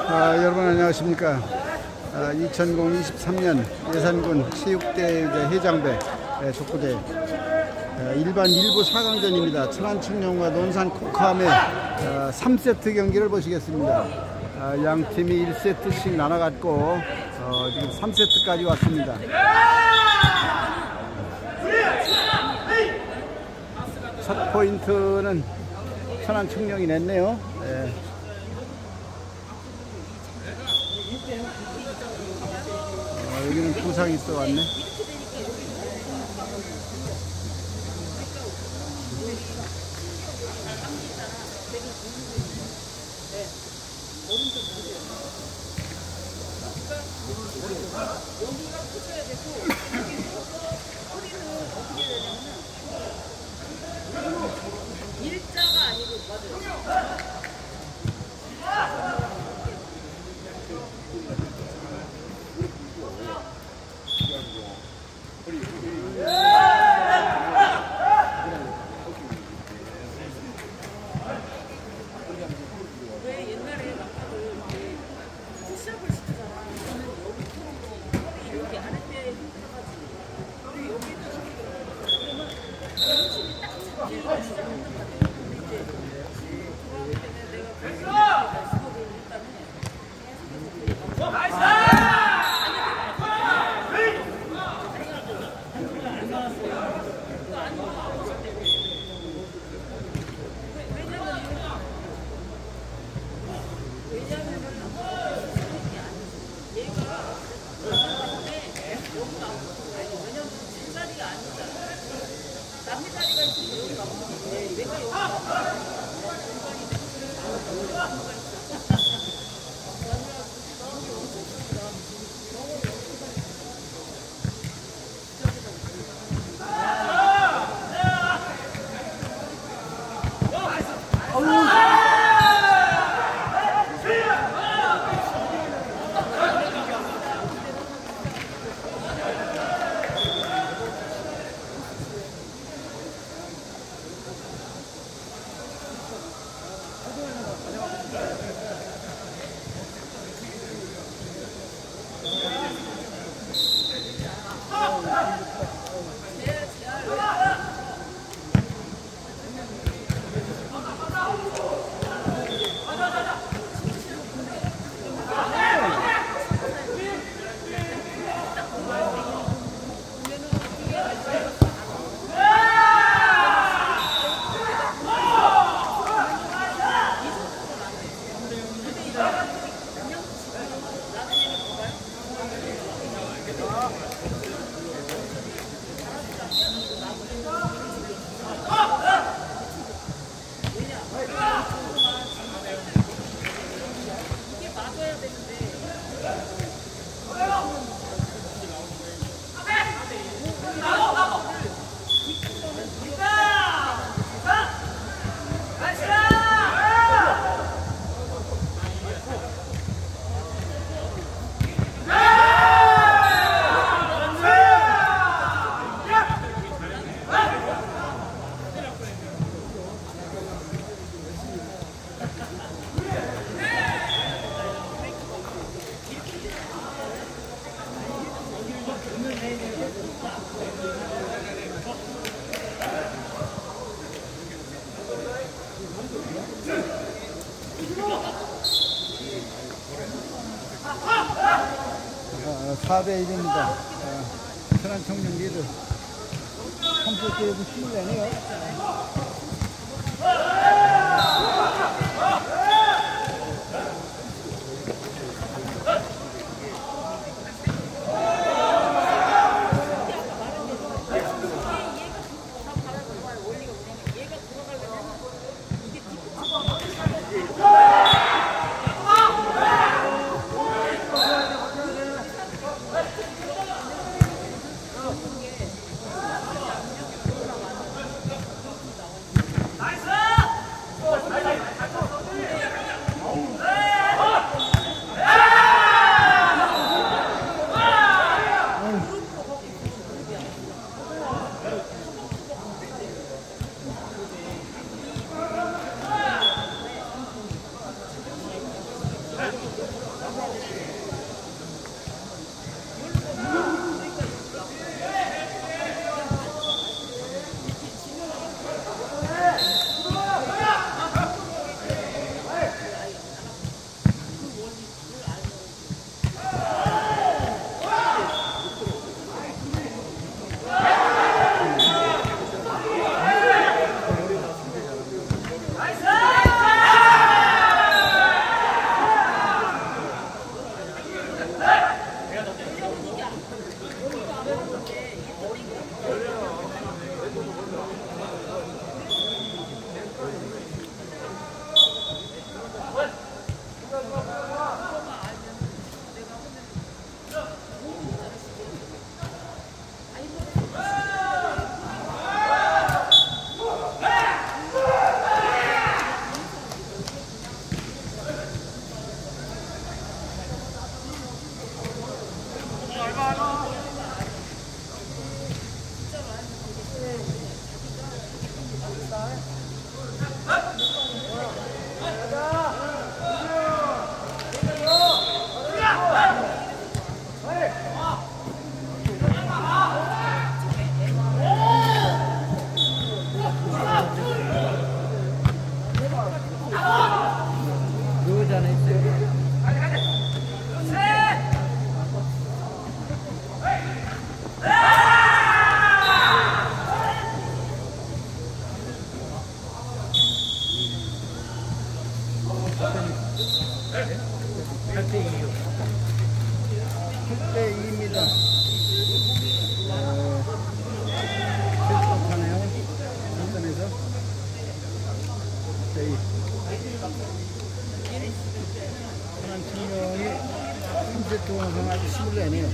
여러분 안녕하십니까. 2023년 예산군 체육대회 해장배 족구대 일반 1부 4강전입니다. 천안청룡과 논산 코카암의 3세트 경기를 보시겠습니다. 양 팀이 1세트씩 나눠갔고 지금 3세트까지 왔습니다. 첫 포인트는 천안청룡이 냈네요. 여기는 부상이 있어 왔네. 일자가 아니고 맞아요. 왜 옛날에 막다들 푸시업을 시키잖아. 저는 여기 이렇게 아랫배에 힘들어가지고 우리 여기도 시키더라고요. 그러면 힘이 딱 잡히고 시작하는 것 같아요. 근데 이제 돌아올 때는 내가 그래서 수업을 일단은 남의 자리가 있으면 여기 가보는데 내가 여기 아, 4대1입니다. 천안청룡 리드. 3세트에도 힘을 내네요. 8대2입니다. 실수하네요. 인터넷에서 8대2. 하나 청년이 3세트 동안 아주 힘을 내네요.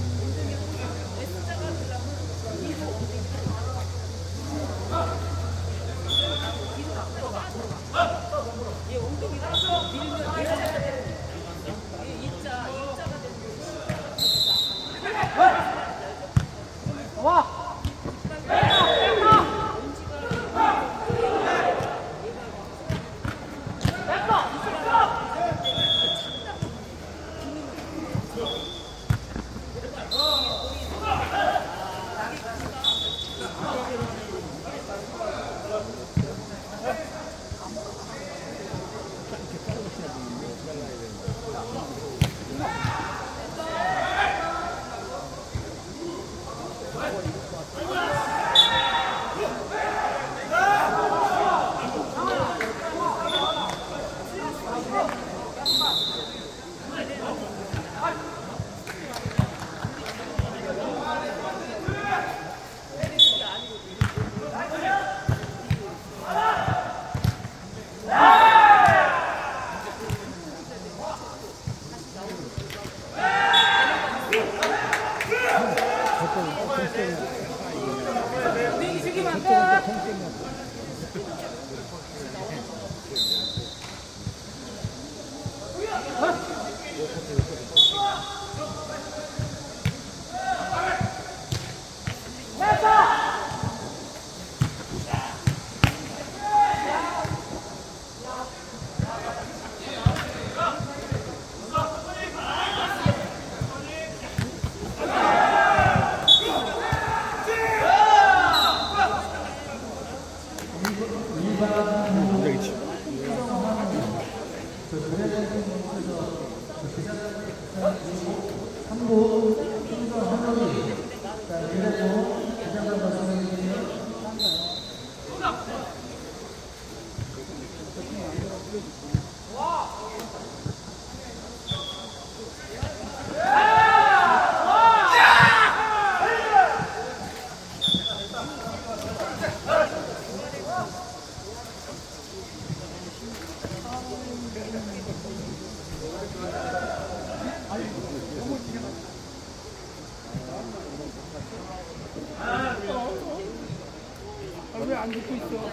왜 안 듣고 있어?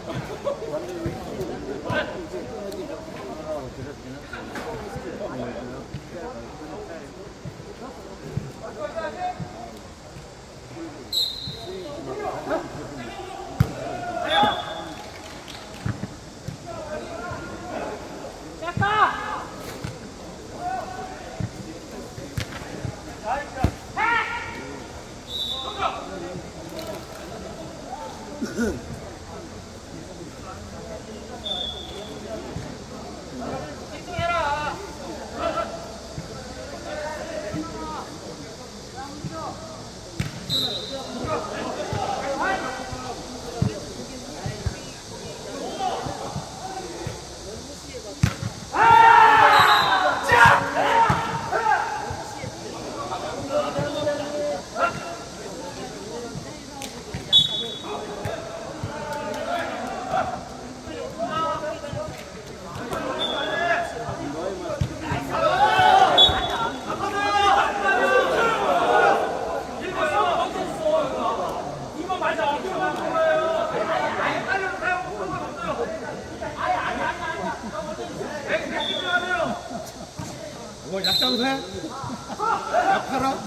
뭐 약장새? 약파라?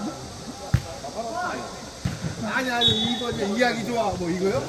아니 이거 이야기 좋아 뭐 이거요?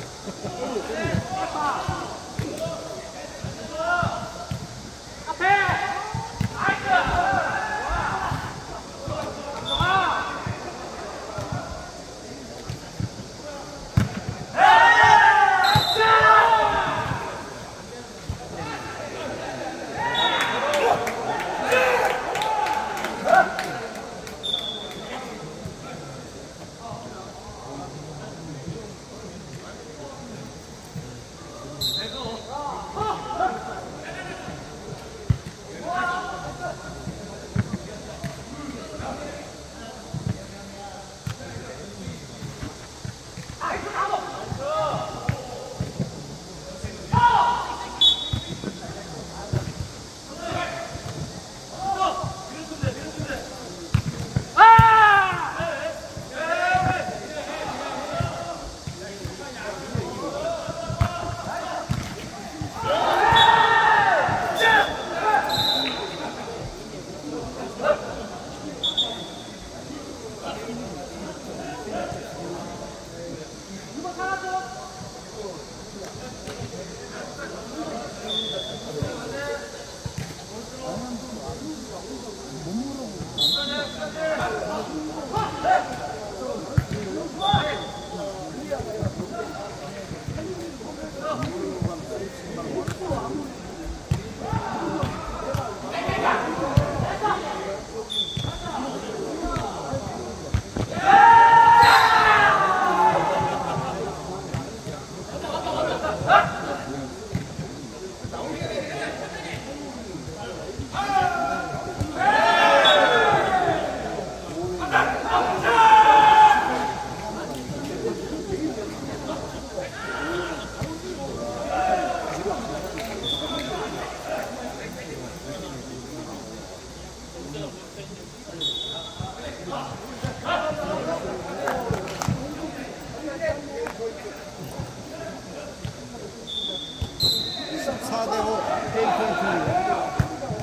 14대5 게임 포인트입니다.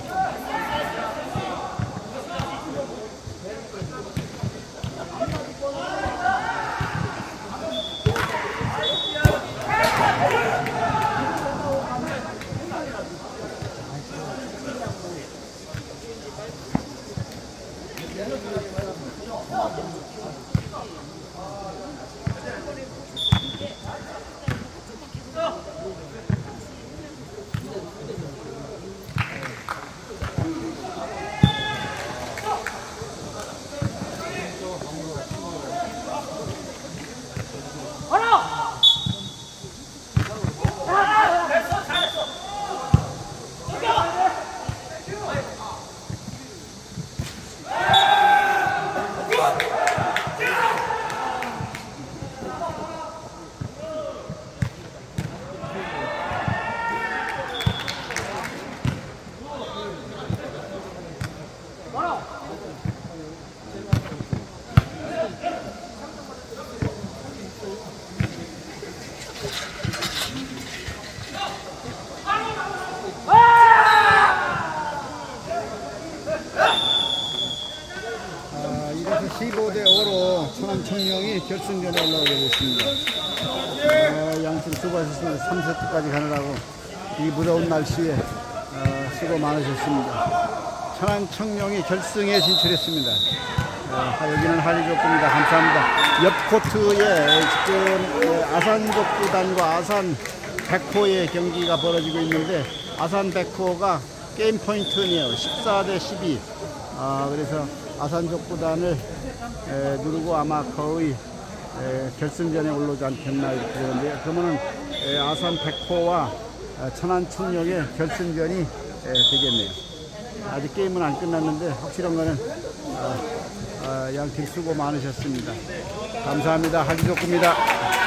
이래서 15대5로 천안청룡이 결승전에 올라오게 됐습니다. 양팀 수고하셨습니다. 3세트까지 가느라고 이 무더운 날씨에 수고 많으셨습니다. 천안청룡이 결승에 진출했습니다. 여기는 한리족구입니다. 감사합니다. 옆 코트에 지금 아산족구단과 아산 백호의 경기가 벌어지고 있는데 아산 백호가 게임 포인트네요. 14대12. 그래서 아산족구단을 누르고 아마 거의 결승전에 올라오지 않겠나 이렇게 되는데, 그러면은 아산 백호와 천안청룡의 결승전이 되겠네요. 아직 게임은 안 끝났는데 확실한 거는 양팀 수고 많으셨습니다. 감사합니다. 한리족구입니다.